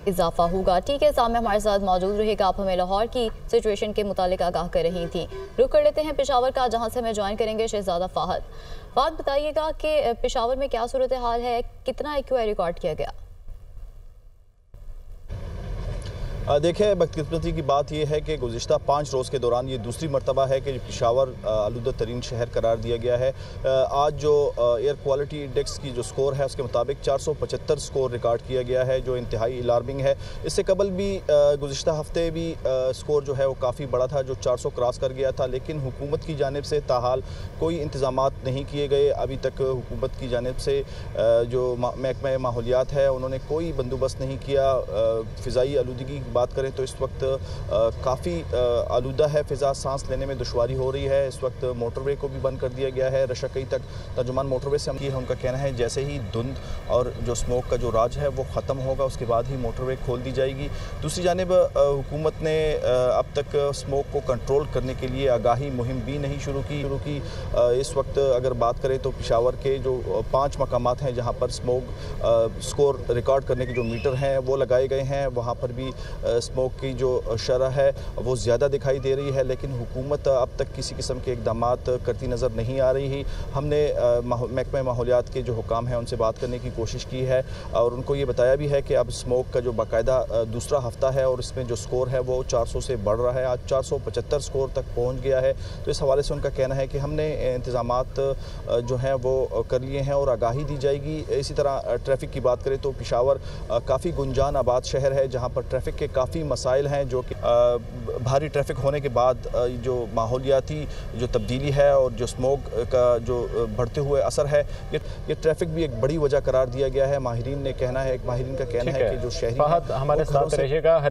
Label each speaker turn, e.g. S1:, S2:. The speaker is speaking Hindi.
S1: इजाफा होगा। ठीक है, सामने हमारे साथ मौजूद रहेगा। आप हमें लाहौर की सिचुएशन के मुतालिक आगाह कर रही थी। रुक कर लेते हैं पेशावर का, जहाँ से हमें ज्वाइन करेंगे शहजादा फाहद। बात बताइएगा कि पेशावर में क्या सूरत हाल है, कितना एक्यूआई रिकॉर्ड किया गया?
S2: देखिए, बदकिस्मती की बात यह है कि गुज़िश्ता 5 रोज़ के दौरान ये दूसरी मरतबा है कि पेशावर आलूदा तरीन शहर करार दिया गया है। आज जो एयर क्वालिटी इंडेक्स की जो स्कोर है उसके मुताबिक 475 स्कोर रिकॉर्ड किया गया है, जो इंतहाई अलार्मिंग है। इससे कबल भी गुज़िश्ता हफ्ते भी स्कोर जो है वो काफ़ी बड़ा था, जो 400 क्रॉस कर गया था, लेकिन हुकूमत की जानिब से ताहाल कोई इंतज़ामात नहीं किए गए। अभी तक हुकूमत की जानिब से जो महकमा माहौलियात है उन्होंने कोई बंदोबस्त नहीं किया। फ़िज़ाई आलूदगी बात करें तो इस वक्त काफ़ी आलूदा है फ़िज़ा, सांस लेने में दुश्वारी हो रही है। इस वक्त मोटरवे को भी बंद कर दिया गया है। रशकई तक तर्जुमान मोटरवे से हम की है, उनका कहना है जैसे ही धुंध और जो स्मोक का जो राज है वो ख़त्म होगा उसके बाद ही मोटरवे खोल दी जाएगी। दूसरी जानिब हुकूमत ने अब तक स्मोक को कंट्रोल करने के लिए आगाही मुहिम भी नहीं शुरू की। इस वक्त अगर बात करें तो पेशावर के जो 5 मकामात हैं जहाँ पर स्मोक स्कोर रिकॉर्ड करने के जो मीटर हैं वो लगाए गए हैं, वहाँ पर भी स्मोक की जो शरह है वो ज़्यादा दिखाई दे रही है, लेकिन हुकूमत अब तक किसी किस्म के इक़दामात करती नज़र नहीं आ रही। हमने महकमा माहौलियात के जो हुकाम हैं उनसे बात करने की कोशिश की है और उनको ये बताया भी है कि अब स्मोक का जो बाकायदा दूसरा हफ्ता है और इसमें जो स्कोर है वो 400 से बढ़ रहा है, आज 475 स्कोर तक पहुँच गया है। तो इस हवाले से उनका कहना है कि हमने इंतज़ामात जो हैं वो कर लिए हैं और आगाही दी जाएगी। इसी तरह ट्रैफ़िक की बात करें तो पेशावर काफ़ी गुंजान आबाद शहर है, जहाँ पर ट्रैफ़िक के काफ़ी मसाइल हैं, जो कि भारी ट्रैफिक होने के बाद जो माहौलियाती जो तब्दीली है और जो स्मोग का जो बढ़ते हुए असर है, ये ट्रैफिक भी एक बड़ी वजह करार दिया गया है। माहिरीन का कहना है कि जो शहरी
S3: हमारे साथ रहिएगा।